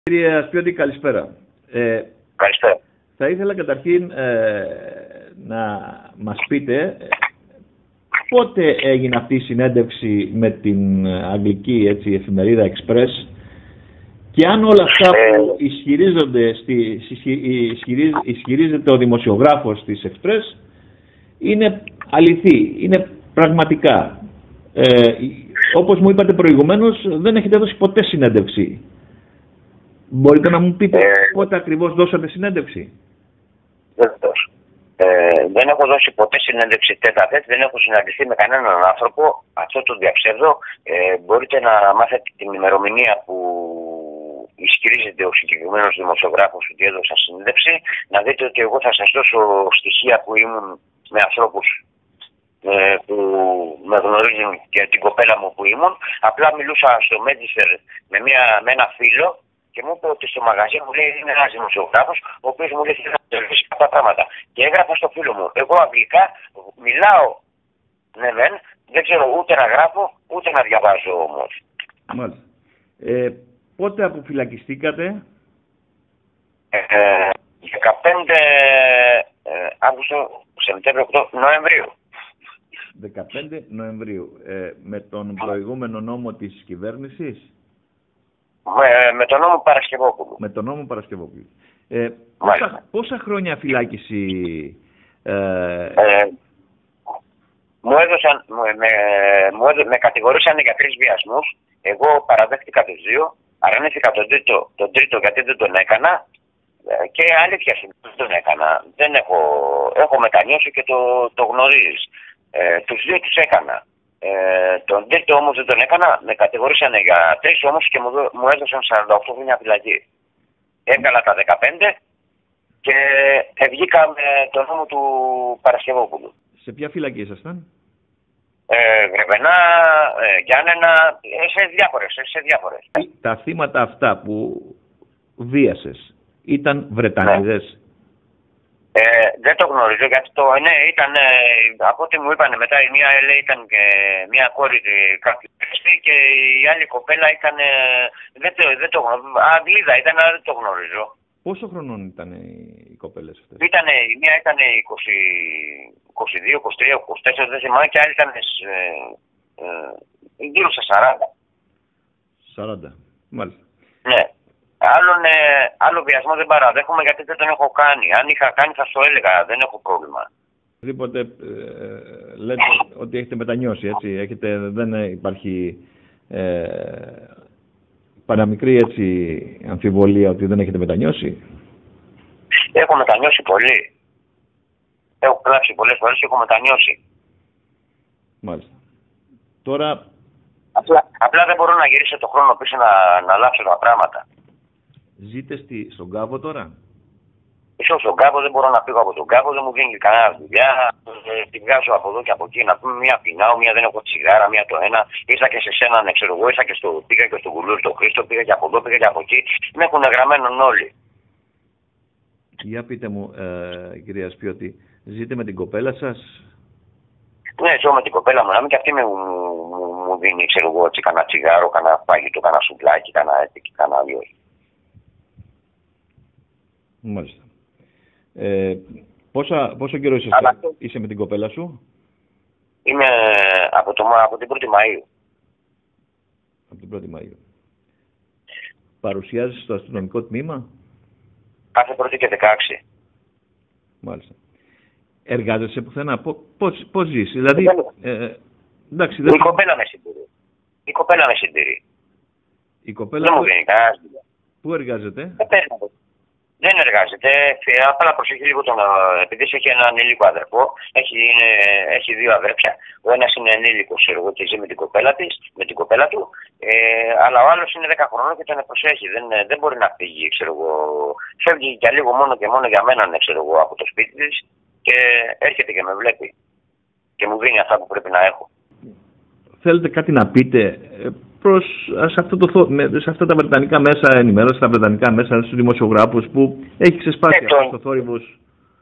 Κύριε Ασπιώτη, καλησπέρα. Καλησπέρα. Θα ήθελα καταρχήν να μας πείτε πότε έγινε αυτή η συνέντευξη με την αγγλική εφημερίδα Express και αν όλα αυτά που ισχυρίζεται ο δημοσιογράφος της Express είναι αληθή, είναι πραγματικά. Όπως μου είπατε προηγουμένως, δεν έχετε δώσει ποτέ συνέντευξη. Μπορείτε να μου πείτε πότε ακριβώς δώσατε συνέντευξη? Βεβαίως. Δεν έχω δώσει ποτέ συνέντευξη τέτα-τέτ, δεν έχω συναντηθεί με κανέναν άνθρωπο. Αυτό το διαψεύδω. Μπορείτε να μάθετε την ημερομηνία που ισχυρίζεται ο συγκεκριμένος δημοσιογράφος ότι έδωσα συνέντευξη. Να δείτε ότι εγώ θα σας δώσω στοιχεία που ήμουν με ανθρώπους που με γνωρίζουν και την κοπέλα μου που ήμουν. Απλά μιλούσα στο Manchester με ένα φίλο και μου είπε ότι στο μαγαζί μου λέει είναι ένας δημοσιογράφος ο οποίος μου λέει θέλει να τελειώσει αυτά τα πράγματα. Και έγραφα στο φίλο μου, εγώ αγγλικά μιλάω, ναι μεν, δεν ξέρω ούτε να γράφω ούτε να διαβάζω όμως. Μάλιστα. Πότε αποφυλακιστήκατε? 15 Αύγουστο, Σεπτέμβριο, Νοεμβρίου. 15 Νοεμβρίου. Με τον προηγούμενο νόμο της κυβέρνησης? Με τον νόμο Παρασκευόπουλου. Με τον νόμο Παρασκευόπουλου. Πόσα χρόνια φυλάκιση? Με κατηγορήσαν για 3 βιασμούς. Εγώ παραδέχτηκα τους 2. Αρνήθηκα τον τρίτο γιατί δεν τον έκανα. Και αλήθεια δεν τον έκανα. Έχω μετανιώσει και το γνωρίζεις. Τους 2 τους έκανα. Τον τρίτο όμως δεν τον έκανα. Με κατηγορήσανε για 3 όμως και μου έδωσαν 48 χρόνια φυλακή. Έβγαλα τα 15 και βγήκα με τον νόμο του Παρασκευόπουλου. Σε ποια φυλακή ήσασταν? Γρεβενά, Γιάννενα, σε διάφορες. Τα θύματα αυτά που βίασες ήταν Βρετανίδες? Δεν το γνωρίζω γιατί ναι, ήταν, από ό,τι μου είπανε μετά, η μία λέει ήταν και μία κόρη κάποιου και η άλλη κοπέλα ήταν, δεν το γνωρίζω, Αγγλίδα ήταν, αλλά δεν το γνωρίζω. Πόσο χρονών ήταν οι κοπέλες αυτές? Η μία ήταν 22, 23, 24, δεν θυμάμαι, και άλλη ήταν γύρω στα 40. 40, μάλιστα. Ναι. Άλλο βιασμό δεν παραδέχομαι γιατί δεν τον έχω κάνει. Αν είχα κάνει θα το έλεγα, δεν έχω πρόβλημα. Οπωσδήποτε λέτε ότι έχετε μετανιώσει, έτσι, δεν υπάρχει παραμικρή αμφιβολία ότι δεν έχετε μετανιώσει? Έχω μετανιώσει πολύ. Έχω κλάψει πολλές φορές και έχω μετανιώσει. Μάλιστα. Τώρα... Απλά δεν μπορώ να γυρίσω το χρόνο πίσω να αλλάξω τα πράγματα. Ζείτε στον Κάβο τώρα? Ίσως στον Κάβο, δεν μπορώ να φύγω από τον Κάβο, δεν μου βγαίνει κανένα δουλειά. Τη βγάζω από εδώ και από εκεί. Να πούμε, μία πεινάω, μία δεν έχω τσιγάρα, μία το ένα. Ήρθα και σε σένα, ναι, ξέρω εγώ, πήγα και στον Κουλούρ, στον Χρήστο, πήγα και από εδώ, πήγα και από εκεί. Με έχουν γραμμένον όλοι. Για πείτε μου, κυρία Ασπιώτη, ζείτε με την κοπέλα σας? Ναι, ζω με την κοπέλα μου, να μην και αυτή μου δίνει, ξέρω εγώ, έτσι, κανένα τσιγάρο, κανένα φαγητό, κανένα σουβλάκι, κανένα έτσι και κανένα άλλο. Μάλιστα. Πόσο καιρό είσαι με την κοπέλα σου? Είμαι από την 1η Μαΐου. Από την 1η Μαΐου. Παρουσιάζεσαι στο αστυνομικό τμήμα? Κάθε 1η και 16. Μάλιστα. Εργάζεσαι πουθενά? Πώς ζεις? Δηλαδή, εντάξει, η κοπέλα με συντηρεί. Η κοπέλα δεν μου βγαίνει κανένας δουλειά. Πού εργάζεται? Δεν εργάζεται. Απλά προσέχει λίγο επειδή έχει έναν ανήλικο αδερφό. Έχει 2 αδέρφια. Ο ένας είναι ενήλικος και ζει με την κοπέλα του. Αλλά ο άλλος είναι 10 χρονών και τον προσέχει. Δεν μπορεί να φύγει, ξέρω εγώ. Φεύγει για λίγο μόνο και μόνο για μένα, ξέρω εγώ, από το σπίτι της και έρχεται και με βλέπει. Και μου δίνει αυτά που πρέπει να έχω. Θέλετε κάτι να πείτε σε αυτά τα βρετανικά μέσα ενημέρωση, στα βρετανικά μέσα, στους δημοσιογράφους που έχει ξεσπάσει αυτό το θόρυβος?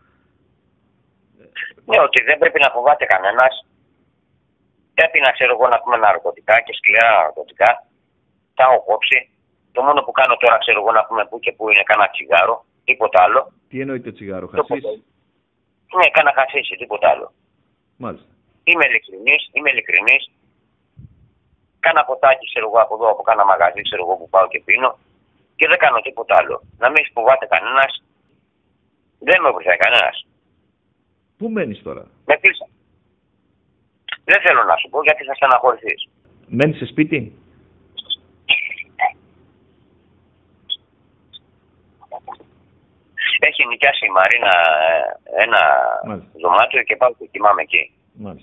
Ναι, ότι δεν πρέπει να φοβάται κανένας. Πρέπει να ξέρω εγώ να πούμε ναρκωτικά και σκληρά ναρκωτικά. Τα έχω κόψει. Το μόνο που κάνω τώρα, ξέρω εγώ, να πούμε που και που είναι κάνα τσιγάρο, τίποτα άλλο. Τι εννοείται τσιγάρο, χασίς? Ναι, κάνα χασίσι, τίποτα άλλο. Μάλιστα. Είμαι ειλικρινής. Κάνα ποτάκι, ξέρω εγώ, από εδώ, από κάνα μαγαζί, ξέρω εγώ, που πάω και πίνω. Και δεν κάνω τίποτα άλλο. Να μην φοβάται κανένας. Δεν με βοηθάει κανένας. Πού μένεις τώρα? Με κλείσα. Δεν θέλω να σου πω γιατί θα στεναχωρηθείς. Μένεις σε σπίτι? Έχει νοικιάσει η Μαρίνα ένα δωμάτιο και πάω και κοιμάμαι εκεί.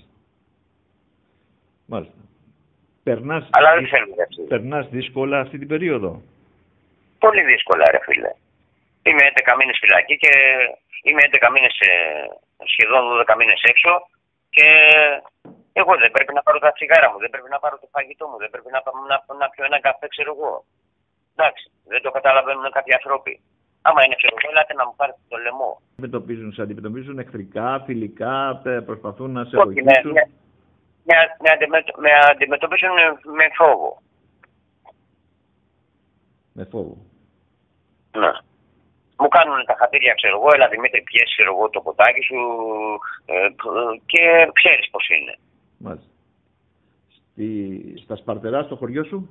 Μάλιστα. Αλλά δεν θέλω έτσι. Περνάς δύσκολα αυτή την περίοδο? Πολύ δύσκολα, ρε φίλε. Είμαι 11 μήνες φυλακή και είμαι 11 μήνες, σχεδόν 12 μήνες έξω και εγώ δεν πρέπει να πάρω τα τσιγάρα μου, δεν πρέπει να πάρω το φαγητό μου, δεν πρέπει να πιω ένα καφέ, ξέρω εγώ. Εντάξει, δεν το καταλαβαίνουν κάποιοι άνθρωποι. Άμα είναι, ξέρω εγώ, ελάτε να μου πάρετε το λαιμό. Σε αντιμετωπίζουν εχθρικά, φιλικά, προσπαθούν να σε βοηθήσουν? Με αντιμετωπίζουν με φόβο. Με φόβο. Ναι. Μου κάνουν τα χατήρια, ξέρω εγώ, έλα Δημήτρη, πιέσει, ξέρω εγώ, το ποτάκι σου και ξέρεις πώς είναι. Μάλιστα. Στα Σπαρτερά, στο χωριό σου?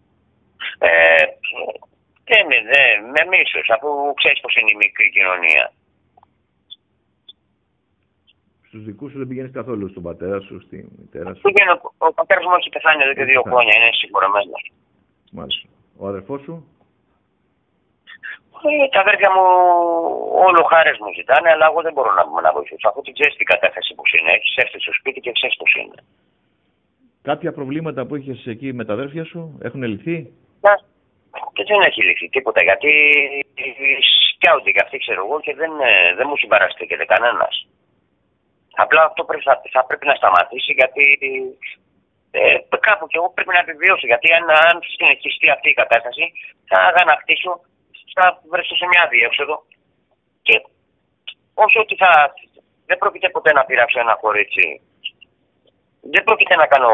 Με μίσος, αφού ξέρεις πώς είναι η μικρή κοινωνία. Στους δικούς σου δεν πηγαίνεις καθόλου, στον πατέρα σου, στη μητέρα σου? Ο πατέρας μου έχει πεθάνει εδώ και 2 χρόνια, είναι συγχωρεμένος. Μάλιστα. Ο αδερφός σου? Τα αδέρφια μου όλο χάρες μου ζητάνε, αλλά εγώ δεν μπορώ να βοηθήσω. Αφού την ξέρεις την κατάσταση που είναι, έχεις έρθει στο σπίτι και ξέρεις πώς είναι. Κάποια προβλήματα που είχες εκεί με τα αδέρφια σου έχουν λυθεί? Και δεν έχει λυθεί τίποτα, γιατί σκιάονται και αυτοί, ξέρω εγώ, και δεν μου συμπαραστήκεται κανένας. Απλά αυτό θα πρέπει να σταματήσει, γιατί κάπου κι εγώ πρέπει να επιβιώσω. Γιατί αν συνεχιστεί αυτή η κατάσταση, θα αγανακτήσω, θα βρεθώ σε μια διέξοδο. Και όσο ότι δεν πρόκειται ποτέ να πειράξω ένα κορίτσι, δεν πρόκειται να κάνω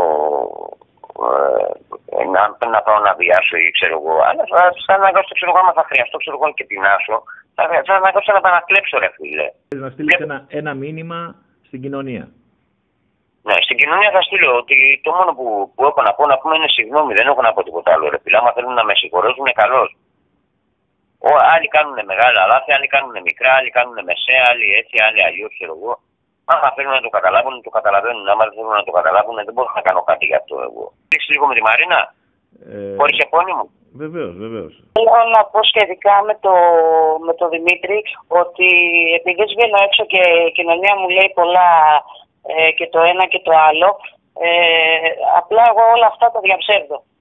να πάω να βιάσω ή ξέρω εγώ, αλλά θα αναγκάσω, ξέρω εγώ, άμα θα χρειαστώ, ξέρω εγώ, και πεινάσω, θα αναγκάσω να παρακλέψω, ρε φίλε. Θες να στείλεις ένα μήνυμα στην κοινωνία? Ναι, στην κοινωνία θα στείλω ότι το μόνο που έχω να πω, να πούμε, είναι συγγνώμη, δεν έχω να πω τίποτα άλλο, ρε φίλε. Άμα θέλουν να με συγχωρέσουν, καλώς. Άλλοι κάνουν μεγάλα λάθη, άλλοι κάνουν μικρά, άλλοι κάνουν μεσαία, άλλοι έτσι, άλλοι αλλιώς, ξέρω εγώ. Άμα θέλουν να το καταλάβουν, το καταλαβαίνουν. Άμα δεν θέλουν να το καταλάβουν, δεν μπορώ να κάνω κάτι γι' αυτό εγώ. Δείξει λίγο με τη Μαρίνα, χωρίς επώνυμο. Βεβαίως. Θέλω να πω σχετικά με το Δημήτρη, ότι επειδή βγαίνω έξω και η κοινωνία μου λέει πολλά και το ένα και το άλλο, απλά εγώ όλα αυτά τα διαψεύδω.